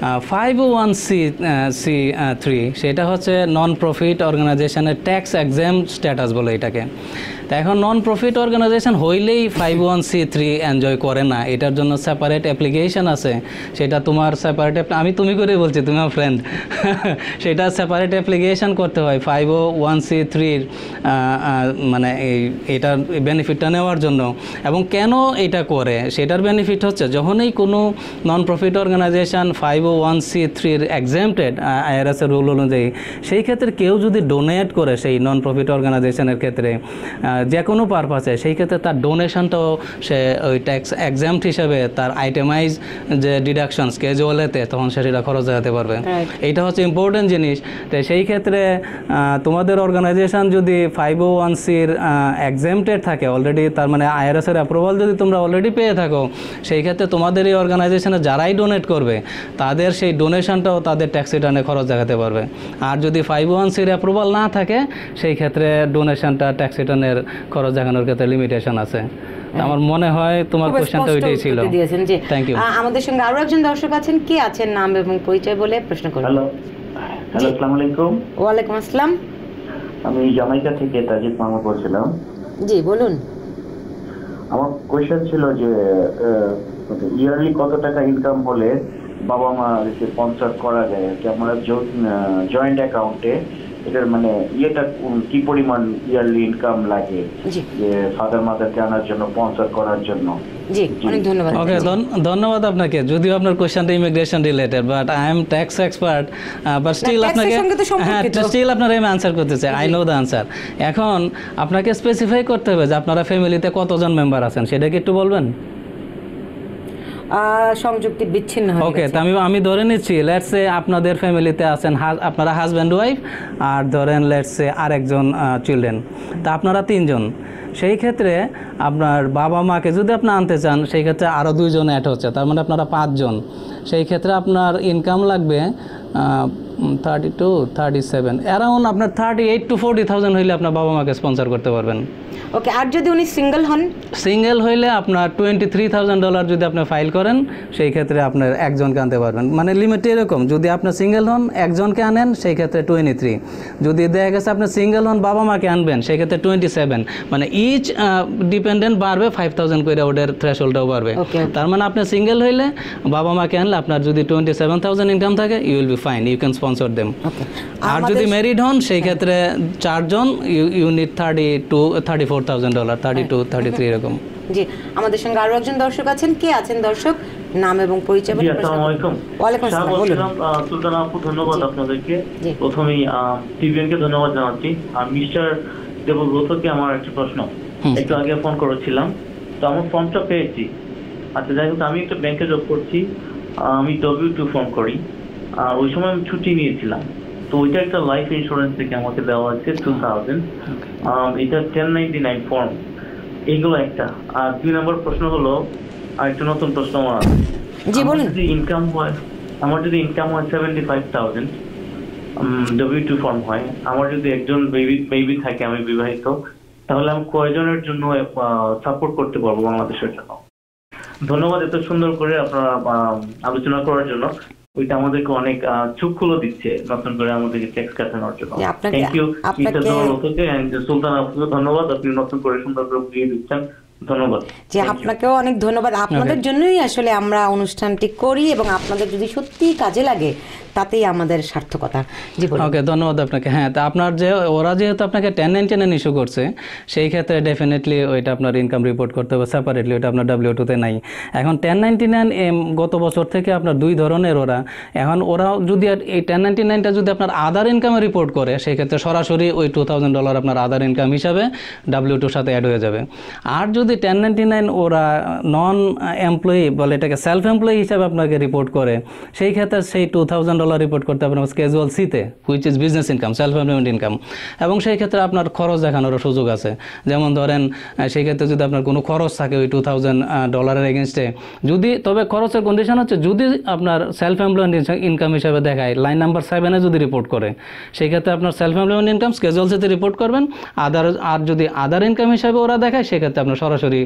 501(c)(3) সেটা হচ্ছে নন প্রফিট অর্গানাইজেশনের ট্যাক্স এক্সাম্পট স্ট্যাটাস বলে এটাকে। তা এখন নন প্রফিট অর্গানাইজেশন হইলেই 501(c)(3) এনজয় করে না, এটার জন্য সেপারেট অ্যাপ্লিকেশন আছে। সেটা তোমার সেপারেট, আমি তুমি করে বলছি, তুমি আমার ফ্রেন্ড, সেটা সেপারেট অ্যাপ্লিকেশন করতে হয় 501(c)(3)-র মানে এটার বেনিফিটটা নেওয়ার জন্য। এবং কেন এটা করে, সেটার বেনিফিট হচ্ছে যখনই কোনো নন প্রফিট অর্গানাইজেশন 501(c)(3)-র এক্সাম্পটেড আইআরএসের রুল অনুযায়ী, সেই ক্ষেত্রে কেউ যদি ডোনেট করে সেই নন প্রফিট অর্গানাইজেশনের ক্ষেত্রে যে কোনো পারপাসে, সেই ক্ষেত্রে তার ডোনেশনটাও সে ওই ট্যাক্স এক্সাম্পট হিসেবে তার আইটেমাইজ যে ডিডাকশন স্কেজুয়ালেতে তখন সে সেটা খরচ দেখাতে পারবে। এইটা হচ্ছে ইম্পর্টেন্ট জিনিস। তো সেই ক্ষেত্রে তোমাদের অর্গানাইজেশন যদি 501(c)-র এক্সাম্পটেড থাকে অলরেডি, তার মানে আইআরএসের অ্যাপ্রুভাল যদি তোমরা অলরেডি পেয়ে থাকো, সেই ক্ষেত্রে তোমাদের এই অর্গানাইজেশনে যারাই ডোনেট করবে তাদের সেই ডোনেশনটাও তাদের ট্যাক্স রিটার্নে খরচ দেখাতে পারবে। আর যদি 501(c)-র অ্যাপ্রুভাল না থাকে, সেই ক্ষেত্রে ডোনেশনটা ট্যাক্স রিটার্নের খরচ দেখানোর ক্ষেত্রে লিমিটেশন আছে। আমার মনে হয় তোমার কোশ্চেনটা ওইটাই ছিল। Thank you. আমাদের সঙ্গে আরো একজন দর্শক আছেন, কে আছেন নাম এবং পরিচয় বলে প্রশ্ন করুন। হ্যালো, আসসালামু আলাইকুম। ওয়ালাইকুম আসসালাম। আমি জামাইকা থেকে তাজিদ মাহমুদ বলছিলাম। জি বলুন। আমার কোশ্চেন ছিল যে ইয়ারলি কত টাকা ইনকাম হলে বাবা মা স্পন্সর করা যায়? আমরা জয়েন্ট অ্যাকাউন্টে এটার মানে ইয়েটা কি পরিমাণ ইয়ারলি ইনকাম লাগে যে ফাদার মাদারকে আনার জন্য, স্পন্সর করার জন্য? জি, অনেক ধন্যবাদ। ওকে, ধন্যবাদ আপনাকে। যদিও আপনার কোশ্চেনটা immigration related, but I am tax expert, but still আপনাকে স্টিল আপনার আমি আনসার করতে চাই। I know the answer. এখন আপনাকে স্পেসিফাই করতে হবে যে আপনারা ফ্যামিলিতে কতজন মেম্বার আছেন, সেটা কি একটু বলবেন? সংযুক্তি বিচ্ছিন্ন হয়ে ওকে, তো আমি ধরে নিচ্ছি লেটস সে আপনাদের ফ্যামিলিতে আছেন আপনারা হাজব্যান্ড ওয়াইফ, আর ধরেন লেটস সে আরেকজন চিলড্রেন, তা আপনারা 3 জন। সেই ক্ষেত্রে আপনার বাবা মাকে যদি আপনি আনতে চান, সেই ক্ষেত্রে আরও 2 জন অ্যাড হচ্ছে, তার মানে আপনারা 5 জন। সেই ক্ষেত্রে আপনার ইনকাম লাগবে 32, 37, অ্যারাউন্ড আপনার 38 to 40,000 হইলে আপনার বাবা মাকে স্পন্সর করতে পারবেন। ওকে, আর যদি উনি সিঙ্গেল হন? সিঙ্গেল হইলে আপনার $23,000 যদি আপনি ফাইল করেন, সেই ক্ষেত্রে আপনার একজনকে আনতে পারবেন। মানে লিমিট এরকম, যদি আপনি সিঙ্গেল হন একজনকে আনেন, সেই ক্ষেত্রে 23। যদি দেখা গেছে আপনি সিঙ্গেল হন বাবা মাকে আনবেন, সেই ক্ষেত্রে 27। মানে ইচ ডিপেন্ডেন্ট বাড়বে 5,000 করে, ওদের থ্রেশহোল্ডটাও বাড়বে। তার মানে আপনি সিঙ্গেল হইলে বাবা মাকে আনলে আপনার যদি 27,000 ইনকাম থাকে, you will be fine, you can sponsor them. আর যদি ম্যারিড হন, সেই ক্ষেত্রে 4 জন, ইউ নিড $34,000, 32, 33 এরকম। জি, আমাদের সঙ্গে আরো একজন দর্শক আছেন। কে আছেন দর্শক? নাম এবং পরিচয় বলুন। আসসালামু আলাইকুম। ওয়ালাইকুম আসসালাম, বলুন। সুলতানা আপু, ধন্যবাদ আপনাদেরকে। প্রথমেই টিভিএনকে ধন্যবাদ জানাচ্ছি। আর মিস্টার দেবব্রতকে আমার একটা প্রশ্ন, একটু আগে ফোন করেছিলাম, তো আমার ফর্মটা পেয়েছি। আচ্ছা, যাই হোক, আমি একটা ব্যাংকে জব করছি, আমি W2 ফর্ম করি, আর ওই সময় আমি ছুটি নিয়েছিলাম, তো ওইটা একটা লাইফ ইন্স্যুরেন্স থেকে আমাকে দেওয়া হচ্ছে 2000। এটা 1099 ফর্ম, এইগুলো একটা। আর 2 নম্বর প্রশ্ন হলো, আর একটা নতুন প্রশ্ন আমার আছে। জি, বলুন। যদি ইনকাম হয়, আমার যদি ইনকাম হয় 75,000, W2 ফর্ম হয়, আমার যদি একজন বেবি থাকে, আমি বিবাহিত, তাহলে আমি কয়জনের জন্য সাপোর্ট করতে পারবো বাংলাদেশের জন্য? ধন্যবাদ এত সুন্দর করে আপনারা আলোচনা করার জন্য। ওইটা আমাদেরকে অনেক চোখ খুলে দিচ্ছে নতুন করে আমাদেরকে ট্যাক্স কাটানোর জন্য। থ্যাংক ইউ মিস্টার দেবব্রতকে এন্ড সুলতান আপুকে ধন্যবাদ, আপনি নতুন করে সুন্দর করে বুঝিয়ে দিচ্ছেন। ধন্যবাদ। যে আপনাকেও অনেক ধন্যবাদ। আপনাদের জন্যই আসলে আমরা অনুষ্ঠানটি করি, এবং আপনাদের যদি সত্যি কাজে লাগে তাতেই আমাদের সার্থকতা। জি, বলুন। ওকে, ধন্যবাদ আপনাকে। হ্যাঁ, তা আপনার যে ওরা যেহেতু আপনাকে 1099 ইস্যু করছে, সেই ক্ষেত্রে ডেফিনেটলি ওইটা আপনার ইনকাম রিপোর্ট করতে হবে সেপারেটলি, ওইটা আপনার W2-তে নাই। এখন 1099 গত বছর থেকে আপনার 2 ধরনের ওরা। এখন ওরা যদি এই 1099টা যদি আপনার আদার ইনকামে রিপোর্ট করে, সেই ক্ষেত্রে সরাসরি ওই $2,000 আপনার আদার ইনকাম হিসাবে W2-র সাথে অ্যাড হয়ে যাবে। আর যদি 1099 ওরা নন এমপ্লয়ি বলে, এটাকে সেলফ এমপ্লয়ি হিসাবে আপনাকে রিপোর্ট করে, সেই ক্ষেত্রে সেই $2,000 রিপোর্ট করতে হবে স্কেজুয়াল সিতে, which is business income, self employment income. এবং সেই ক্ষেত্রে আপনার খরচ দেখানোরও সুযোগ আছে। যেমন ধরেন, সেই ক্ষেত্রে যদি আপনার কোনো খরচ থাকে ওই $2,000 এগেনস্টে, যদি, তবে খরচের কন্ডিশন হচ্ছে যদি আপনার সেলফ এমপ্লয়মেন্ট ইনকাম হিসাবে দেখায়, লাইন নাম্বার 7-এ যদি রিপোর্ট করে, সেই ক্ষেত্রে আপনার সেলফ এমপ্লয়মেন্ট ইনকাম স্কেজুয়াল সিতে রিপোর্ট করবেন। আর যদি আদার ইনকাম হিসাবে ওরা দেখায়, সেক্ষেত্রে আপনার সরাসরি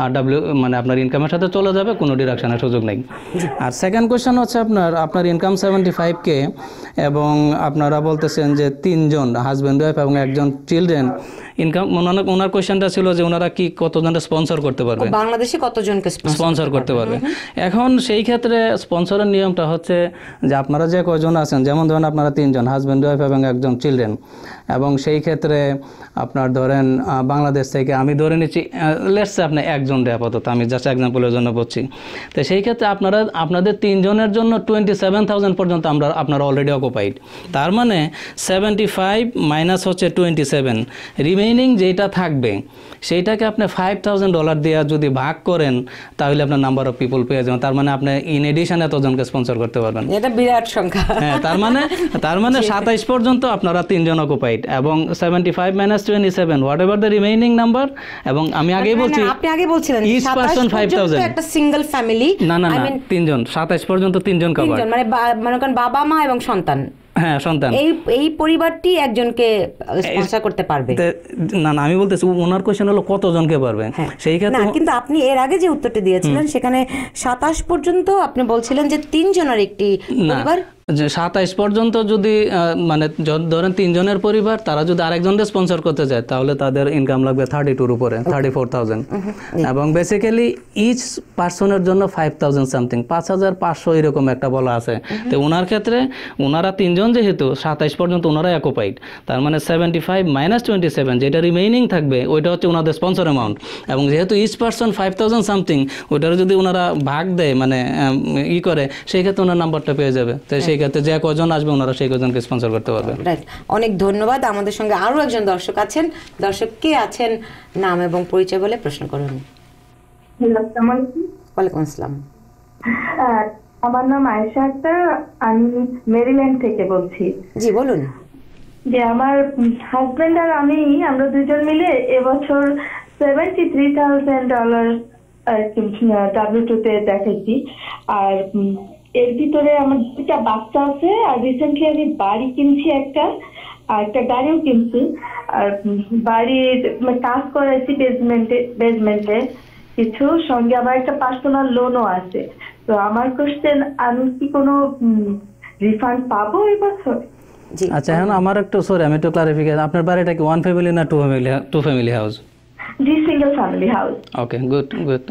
মানে আপনার ইনকামের সাথে চলে যাবে, কোনো ডিডাকশনের সুযোগ নেই। আর সেকেন্ড কোয়েশ্চেন হচ্ছে আপনার ইনকাম 75K, এবং আপনারা বলতেছেন যে 3 জন হাজব্যান্ড ওয়াইফ এবং 1 জন চিলড্রেন ইনকাম। ওনার কোয়েশ্চেনটা ছিল যে ওনারা কি কতজনকে স্পন্সর করতে পারবে, বাংলাদেশে কতজনকে স্পন্সর করতে পারবে। এখন সেই ক্ষেত্রে স্পন্সরের নিয়মটা হচ্ছে যে আপনারা যে কয়জন আছেন, যেমন ধরেন আপনারা 3 জন হাজব্যান্ড ওয়াইফ এবং 1 জন চিলড্রেন, এবং সেই ক্ষেত্রে আপনার ধরেন বাংলাদেশ থেকে আমি ধরে নিচ্ছি লেটস আপনি 1 জন আপাতত, আমি জাস্ট এক্সাম্পলের জন্য বলছি। তো সেই ক্ষেত্রে আপনাদের 3 জনের জন্য 27,000 পর্যন্ত আপনারা অলরেডি অকুপাইড। তার মানে 75 মাইনাস হচ্ছে 27, রিমেইনিং যেটা থাকবে সেইটাকে আপনি $5,000 দিয়ে যদি ভাগ করেন, তাহলে আপনার নাম্বার অফ পিপল পেয়ে যাবেন। তার মানে আপনি ইন এডিশন এতজনকে স্পন্সর করতে পারবেন। এটা বিরাট সংখ্যা। হ্যাঁ, তার মানে 27 পর্যন্ত আপনারা 3 জন অকুপাইড, এবং 75 minus 27 whatever the remaining number. এবং আমি আগেই বলছি, আপনি আগে বলছিলেন ইচ পারসন 5,000, একটা সিঙ্গেল ফ্যামিলি। না 3 জন, 27 পর্যন্ত 3 জন কভার, মানে মনে করেন বাবা মা এবং সন্তান। হ্যাঁ, সন্তান। এই পরিবারটি একজনকে স্পন্সর করতে পারবে। না, আমি বলতেছি ওনার কোশ্চেন হলো কতজনকে পারবে, সেই ক্ষেত্রে। কিন্তু আপনি এর আগে যে উত্তরটি দিয়েছিলেন, সেখানে 27 পর্যন্ত আপনি বলছিলেন যে 3 জনের একটি পরিবার। যে 27 পর্যন্ত যদি মানে ধরেন 3 জনের পরিবার, তারা যদি আরেকজনকে স্পন্সর করতে যায় তাহলে তাদের ইনকাম লাগবে 32 উপরে, 34,000। এবং বেসিক্যালি ইচ পার্সনের জন্য 5,000 সামথিং, 5,500 এরকম একটা বলা আছে। তো ওনার ক্ষেত্রে ওনারা 3 জন যেহেতু 27 পর্যন্ত ওনারা অকুপাইড, তার মানে 75 - 27 যেটা রিমেইনিং থাকবে ওইটা হচ্ছে ওনাদের স্পন্সর অ্যামাউন্ট। এবং যেহেতু ইচ পার্সন 5,000 সামথিং, ওইটার যদি ওনারা ভাগ দেয় মানে করে, সেই ক্ষেত্রে ওনার নাম্বারটা পেয়ে যাবে। তো সেই ক্ষেত্রে যে কজন আসবে ওনারা সেই কজনকে স্পন্সর করতে পারবে। রাইট, অনেক ধন্যবাদ। আমাদের সঙ্গে আরো একজন দর্শক আছেন। দর্শক কে আছেন, নাম এবং পরিচয় বলে প্রশ্ন করুন। ওয়ালাইকুম আসসালাম। আমার নাম আয়েশা আক্তার, আমি মেরিল্যান্ড থেকে বলছি। জি বলুন। যে আমার হাজবেন্ড আর আমরা দুজন মিলে এবছর $73,000 W2 তে দেখাইছি। আর এর ভিতরে আমার 2টা বাচ্চা আছে, আর রিসেন্টলি আমি বাড়ি কিনছি একটা, আর একটা গাড়িও কিনছি। আর বাড়ির কাজ করাইছি বেজমেন্টে কিছু, সঙ্গে আবার একটা পার্সোনাল লোনও আছে। তো আমার কোশ্চেন, আমি কি কোনো রিফান্ড পাবো এই বছর? আচ্ছা, এখন আমার একটু আমি একটু ক্লারিফিকেশন, আপনার বাড়িটা কি 1 ফ্যামিলি না 2 ফ্যামিলি হাউস? জি, single family house. Okay, good good,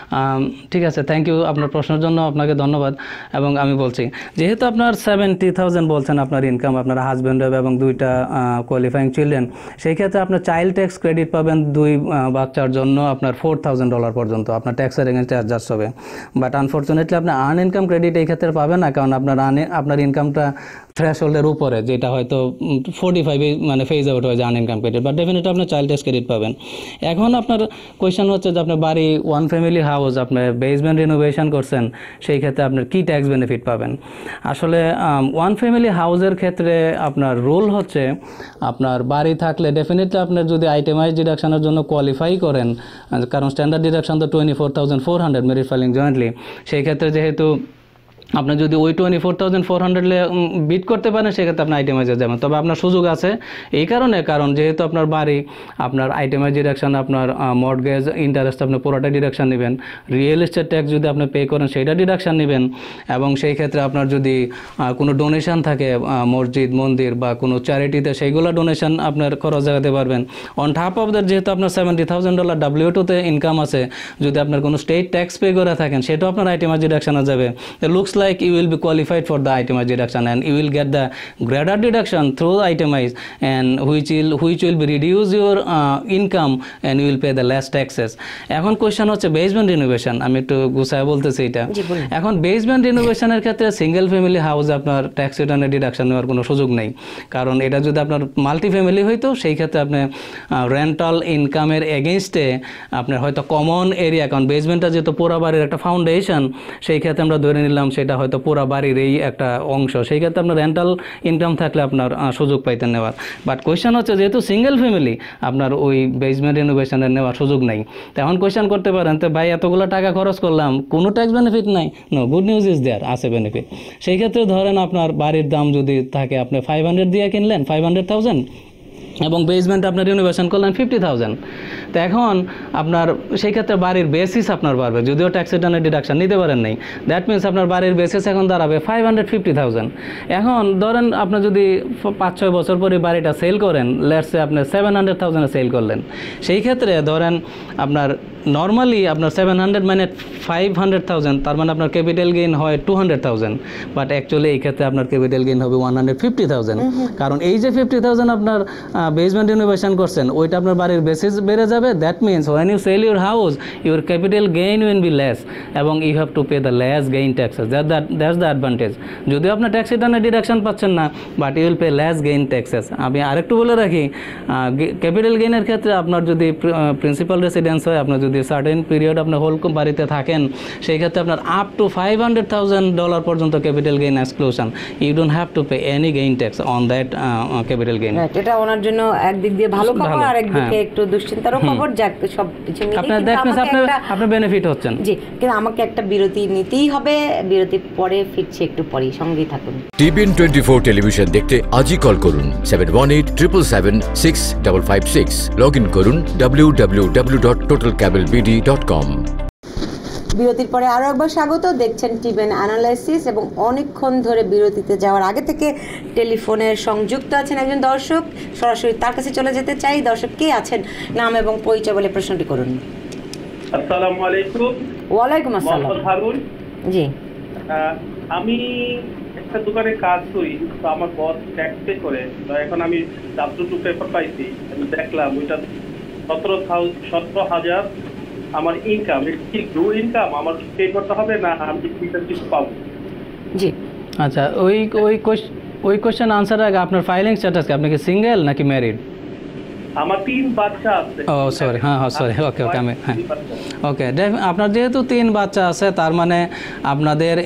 ঠিক আছে, থ্যাংক ইউ আপনার প্রশ্নের জন্য, আপনাকে ধন্যবাদ। এবং আমি বলছি, যেহেতু আপনার 70,000 বলছেন আপনার ইনকাম, আপনার হাজব্যান্ড এবং 2টা কোয়ালিফাইং চিলড্রেন, সেই ক্ষেত্রে আপনার চাইল্ড ট্যাক্স ক্রেডিট পাবেন 2 বাচ্চার জন্য আপনার $4,000 পর্যন্ত আপনার ট্যাক্সের এগেনস্টে অ্যাডজাস্ট হবে। বাট আনফর্চুনেটলি আপনি আর্ন ইনকাম ক্রেডিট এই ক্ষেত্রে পাবেন না, কারণ আপনার ইনকামটা থ্রেশহোল্ডের উপরে, যেটা হয়তো 45 মানে ফেজ আউট হয়ে যায় earn income credit. But definitely আপনার চাইল্ড ট্যাক্স ক্রেডিট পাবেন। এখন আপনার কোয়েশ্চেন হচ্ছে যে আপনার বাড়ি 1 ফ্যামিলি হাউস, আপনার বেসমেন্ট রিনোভেশন করছেন, সেই ক্ষেত্রে আপনার কি ট্যাক্স বেনিফিট পাবেন। আসলে 1 ফ্যামিলি হাউসের ক্ষেত্রে আপনার রুল হচ্ছে, আপনার বাড়ি থাকলে ডেফিনেটলি আপনার যদি আইটেমাইজ ডিডাকশনের জন্য কোয়ালিফাই করেন, কারণ স্ট্যান্ডার্ড ডিডাকশন তো 24,400 মেরিট ফাইলিং জয়েন্টলি, সেই ক্ষেত্রে যেহেতু আপনি যদি ওই 24,400 বিট করতে পারেন, সেক্ষেত্রে আপনার আইটেমাইজে যাবেন। তবে আপনার সুযোগ আছে এই কারণ যেহেতু আপনার বাড়ি, আপনার আইটেমাইজ ডিডাকশন, আপনার মর্টগেজ ইন্টারেস্ট আপনি পুরোটা ডিডাকশন নেবেন, রিয়েল এস্টেট ট্যাক্স যদি আপনি পে করেন সেইটা ডিডাকশন নেবেন। এবং সেই ক্ষেত্রে আপনার যদি কোনো ডোনেশন থাকে মসজিদ মন্দির বা কোনো চ্যারিটিতে, সেইগুলো ডোনেশন আপনার খরচ জাগাতে পারবেন। অন টপ অফ দ্যাট, যেহেতু আপনার $70,000 W2 ইনকাম আছে, যদি আপনার কোনো স্টেট ট্যাক্স পে করে থাকেন, সেটাও আপনার আইটেমাইজ ডিডাকশনে যাবে। Looks like you will be qualified for the itemized deduction, and you will get the greater deduction through itemized, and which will be reduce your income, and you will pay the less taxes. এখন question হচ্ছে basement renovation, আমি একটু গুছায় বলতেছি এটা। এখন basement রিনোভেশনের ক্ষেত্রে সিঙ্গেল ফ্যামিলি হাউস আপনার ট্যাক্স রিটার্নে ডিডাকশন নেওয়ার কোনো সুযোগ নেই, কারণ এটা যদি আপনার মাল্টি ফ্যামিলি হইতো, সেই ক্ষেত্রে আপনি রেন্টাল ইনকামের এগেনস্টে আপনার হয়তো কমন এরিয়া, কারণ বেসমেন্টটা যেহেতু পুরো বাড়ির একটা ফাউন্ডেশন, সেই ক্ষেত্রে আমরা ধরে নিলাম সেটা হয়তো পুরো বাড়ির এই একটা অংশ, সেই ক্ষেত্রে আপনার রেন্টাল ইনকাম থাকলে আপনার সুযোগ পাইতেন নেওয়ার। বাট কোয়েশ্চেন হচ্ছে, যেহেতু সিঙ্গেল ফ্যামিলি, আপনার ওই বেসমেন্ট রিনোভেশনের নেওয়ার সুযোগ নাই। তো এখন কোয়েশ্চেন করতে পারেন, তো ভাই এতগুলো টাকা খরচ করলাম, কোনো ট্যাক্স বেনিফিট নাই? No, good news is there, আছে বেনিফিট। সেই ক্ষেত্রে ধরেন আপনার বাড়ির দাম যদি থাকে, আপনি 500 দিয়ে কিনলেন, 500,000, এবং বেসমেন্ট আপনার রিনোভেশন করলেন 50,000। তো এখন আপনার সেই ক্ষেত্রে বাড়ির বেসিস আপনার বাড়বে, যদিও ট্যাক্স রিটার্নের ডিডাকশন নিতে পারেন নাই। দ্যাট মিনস আপনার বাড়ির বেসিস এখন দাঁড়াবে 550,000। এখন ধরেন আপনি যদি 5-6 বছর পরে বাড়িটা সেল করেন, লেটস সে আপনি 700,000-এ সেল করলেন, সেই ক্ষেত্রে ধরেন আপনার নর্মালি আপনার 700 মানে 500,000, তার মানে আপনার ক্যাপিটাল গেইন হয় 200,000, বাট অ্যাকচুয়ালি এই ক্ষেত্রে আপনার ক্যাপিটাল গেইন হবে 150,000, কারণ এই যে 50,000 আপনার বেসমেন্ট রিনোভেশন করছেন, ওইটা আপনার বাড়ির বেসিস বেড়ে যাবে। That means when you sell your house, your capital gain will be less, এবং you have to pay the less gain taxes. That's the advantage. যদিও আপনার ট্যাক্স রিটার্নে ডিডাকশন পাচ্ছেন না, but you will pay less gain taxes. আমি আরেকটু বলে রাখি, ক্যাপিটাল গেইনের ক্ষেত্রে আপনার যদি প্রিন্সিপাল রেসিডেন্স হয়, আপনার যদি সার্টেন পিরিয়ড আপনি হোল বাড়িতে থাকেন, সেই ক্ষেত্রে আপনার আপ টু $500,000 পর্যন্ত capital gain exclusion. You don't have to pay any gain tax on that capital gain. এটা ওনার জন্য একদিক দিয়ে ভালো খবর, আর একদিকে একটু দুশ্চিন্তারও খবর। যাক, সব কিছু মিলে আপনার বেনিফিট হচ্ছেন। জি, কিন্তু আমাকে একটা বিরতি নিতেই হবে। বিরতির পরে ফিরছি, একটু পরেই সঙ্গেই থাকুন। TBN 24 টেলিভিশন দেখতে আজই কল করুন 7187776556। লগ ইন করুন www.totalcablebd.com। বিরতির পরে আরও একবার স্বাগত। দেখছেন টিভেন অ্যানালাইসিস এবং অনেকক্ষণ ধরে বিরতিতে যাওয়ার আগে থেকে টেলিফোনের সংযুক্ত আছেন একজন দর্শক। সরাসরি তার কাছে চলে যেতে চাই। দর্শক কে আছেন, নাম এবং পরিচয় বলে প্রশ্নটি করুন। আসসালামু আলাইকুম। ওয়ালাইকুম আসসালাম। মোহাম্মদ হারুন। জি, আমি একটা দোকানে কাজ করি, তো আমার বস ট্যাক্স পে করে, তো এখন আমি W2 পেপার পাইছি, আমি দেখলাম ওইটা 17,000 আমার ইনকাম। কি গ্রো ইনকাম আমার পে করতে হবে না আমি কিছু পাবো? জি আচ্ছা, ওই কোশ্চেন আনসার আগে আপনার ফাইলিং স্ট্যাটাস কি? আপনি কি সিঙ্গেল নাকি ম্যারিড? আমার 3 বাচ্চা আছে। ও সরি, হ্যাঁ সরি, ওকে আমি হ্যাঁ ওকে। আপনার যেহেতু 3 বাচ্চা আছে, তার মানে আপনাদের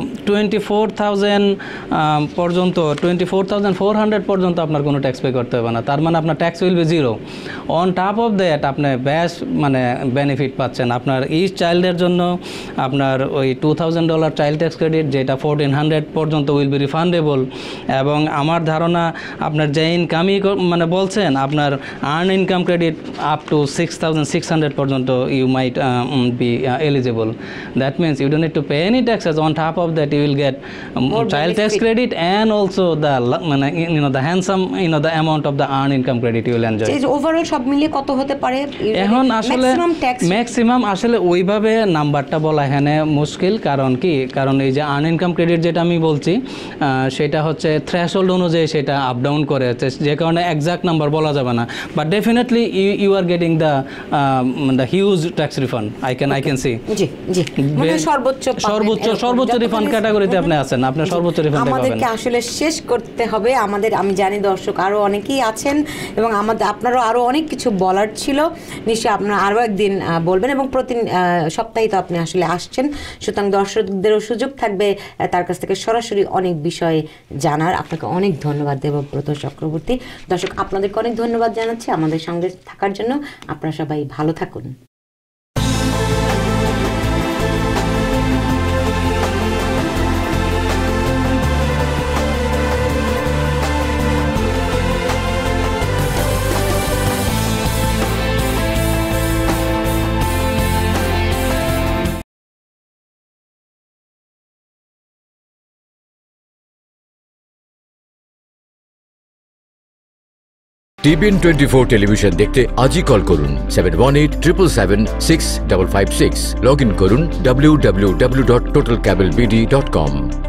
24,000 পর্যন্ত 24,400 পর্যন্ত আপনার কোনো ট্যাক্স পে করতে হবে না। তার মানে আপনার tax will be 0। On top of that আপনি বেশ মানে বেনিফিট পাচ্ছেন। আপনার ইচ চাইল্ডের জন্য আপনার ওই $2,000 চাইল্ড ট্যাক্স ক্রেডিট, যেটা 1,400 পর্যন্ত উইল বি রিফান্ডেবল। এবং আমার ধারণা আপনার যে ইনকামই মানে বলছেন, আপনার earn income credit up to 6,600 পর্যন্ত you might be eligible. That means you don't need to pay any taxes. On top of that you will get child tax credit and also the the handsome the amount of the earn income credit you will enjoy. এই overall সব মিলিয়ে কত হতে পারে? এখন আসলে maximum আসলে ওইভাবে নাম্বারটা বলা এখানে মুশকিল। কারণ এই যে আর্ন ইনকাম ক্রেডিট যেটা আমি বলছি, সেটা হচ্ছে থ্রেশহোল্ড অনুযায়ী সেটা আপ ডাউন করে, যে কারণে এক্সাক্ট নাম্বার বলা যাবে না। But definitely you are getting the huge tax refund. I can see. জি জি, মানে সর্বোচ্চ রিফান্ড ক্যাটাগরিতে আপনি আছেন, আপনি সর্বোচ্চ রিফান্ড পাবেন। আমাদেরকে আসলে শেষ করতে হবে। আমি জানি দর্শক আরো অনেকেই আছেন এবং আপনারও আরো অনেক কিছু বলার ছিল। নিশ্চয়ই আপনারা আরো একদিন বলবেন এবং প্রতি সপ্তাহে তো আপনি আসলে আসছেন, সুতরাং দর্শকদেরও সুযোগ থাকবে তার কাছ থেকে সরাসরি অনেক বিষয় জানার। আপনাকে অনেক ধন্যবাদ দেবব্রত চক্রবর্তী। দর্শক আপনাদেরকে অনেক ধন্যবাদ জানাচ্ছি আমাদের সঙ্গে থাকার জন্য। আপনারা সবাই ভালো থাকুন। টিভিএন 24 টেলিভিশন দেখতে আজই কল করুন 7187776556। লগ ইন করুন www.totalcablebd.com।